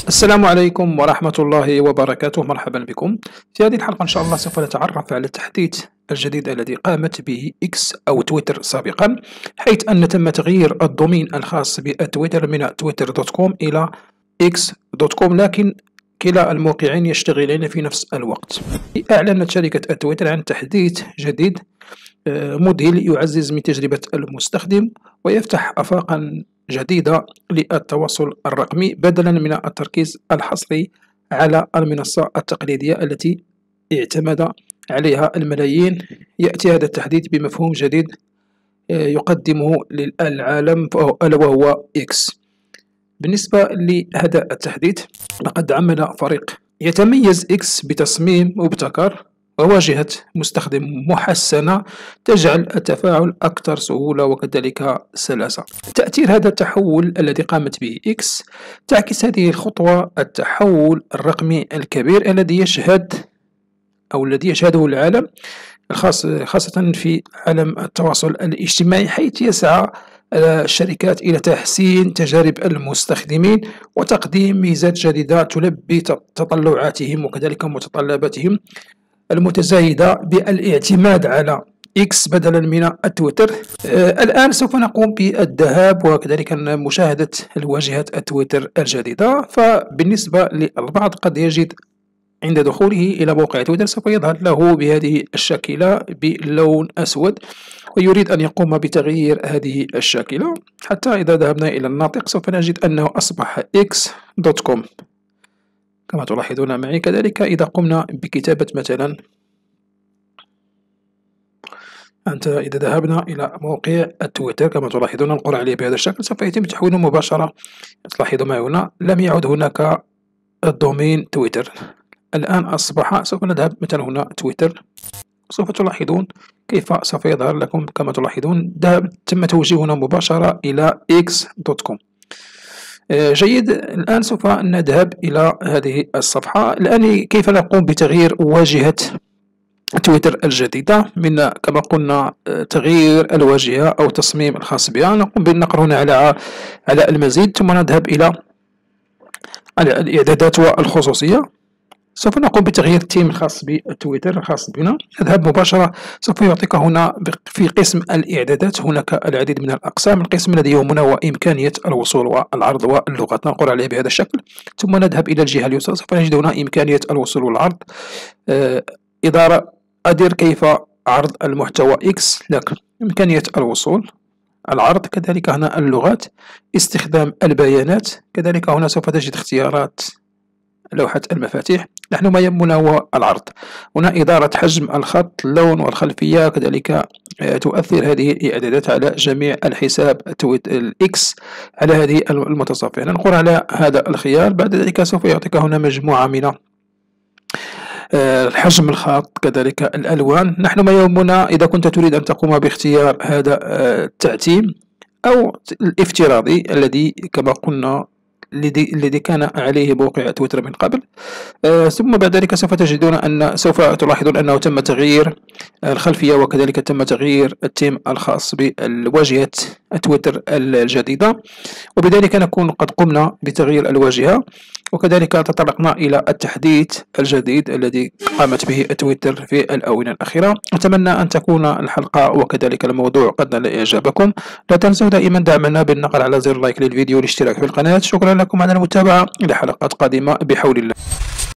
السلام عليكم ورحمة الله وبركاته. مرحبا بكم. في هذه الحلقة إن شاء الله سوف نتعرف على التحديث الجديد الذي قامت به إكس أو تويتر سابقا، حيث أن تم تغيير الدومين الخاص بتويتر من twitter.com إلى x.com، لكن كلا الموقعين يشتغلان في نفس الوقت. أعلنت شركة تويتر عن تحديث جديد مذهل يعزز من تجربة المستخدم ويفتح آفاقا جديدة للتواصل الرقمي بدلا من التركيز الحصري على المنصة التقليدية التي اعتمد عليها الملايين. يأتي هذا التحديث بمفهوم جديد يقدمه للعالم ألا وهو إكس. بالنسبة لهذا التحديث، لقد عمل فريق يتميز إكس بتصميم مبتكر وواجهة مستخدم محسنة تجعل التفاعل أكثر سهولة وكذلك سلاسة. تأثير هذا التحول الذي قامت به إكس تعكس هذه الخطوة التحول الرقمي الكبير الذي يشهده العالم خاصة في عالم التواصل الاجتماعي، حيث يسعى الشركات إلى تحسين تجارب المستخدمين وتقديم ميزات جديدة تلبي تطلعاتهم وكذلك متطلباتهم المتزايدة بالاعتماد على إكس بدلا من التويتر. الآن سوف نقوم بالذهاب وكذلك مشاهدة الواجهة التويتر الجديدة. فبالنسبة للبعض قد يجد عند دخوله إلى موقع تويتر سوف يظهر له بهذه الشاكلة بلون أسود، ويريد أن يقوم بتغيير هذه الشاكلة حتى إذا ذهبنا إلى الناطق سوف نجد أنه أصبح x.com كما تلاحظون معي. كذلك إذا قمنا بكتابة مثلا إذا ذهبنا إلى موقع التويتر كما تلاحظون نقر عليه بهذا الشكل سوف يتم تحويله مباشرة. تلاحظوا معي هنا لم يعد هناك الدومين تويتر، الآن أصبح سوف نذهب مثلا هنا تويتر، سوف تلاحظون كيف سوف يظهر لكم. كما تلاحظون تم توجيهنا مباشرة إلى x.com. جيد، الآن سوف نذهب إلى هذه الصفحة. الآن كيف نقوم بتغيير واجهة تويتر الجديدة؟ من كما قلنا تغيير الواجهة أو التصميم الخاص بها، نقوم بالنقر هنا على المزيد ثم نذهب إلى الإعدادات والخصوصية. سوف نقوم بتغيير التيم الخاص بالتويتر الخاص بنا. نذهب مباشرة، سوف يعطيك هنا في قسم الإعدادات هناك العديد من الأقسام. القسم الذي يهمنا هو إمكانية الوصول والعرض واللغات، نقر عليه بهذا الشكل ثم نذهب إلى الجهة اليسرى سوف نجد هنا إمكانية الوصول والعرض، إدارة أدير كيف عرض المحتوى إكس لك، إمكانية الوصول، العرض، كذلك هنا اللغات، استخدام البيانات، كذلك هنا سوف تجد اختيارات لوحة المفاتيح. نحن ما يهمنا هو العرض. هنا إدارة حجم الخط، اللون والخلفية، كذلك تؤثر هذه الإعدادات على جميع الحساب الإكس على هذه المتصفح. ننقر على هذا الخيار، بعد ذلك سوف يعطيك هنا مجموعة من حجم الخط كذلك الألوان. نحن ما يهمنا إذا كنت تريد أن تقوم باختيار هذا التعتيم أو الافتراضي الذي كما قلنا الذي كان عليه موقع تويتر من قبل. ثم بعد ذلك سوف تلاحظون أنه تم تغيير الخلفية وكذلك تم تغيير التيم الخاص بالواجهة تويتر الجديدة، وبذلك نكون قد قمنا بتغيير الواجهة وكذلك تطرقنا إلى التحديث الجديد الذي قامت به تويتر في الآونة الأخيرة. أتمنى أن تكون الحلقة وكذلك الموضوع قد نال إعجابكم. لا تنسوا دائما دعمنا بالنقر على زر لايك للفيديو والاشتراك في القناة. شكرا لكم على المتابعة، إلى حلقات قادمة بحول الله.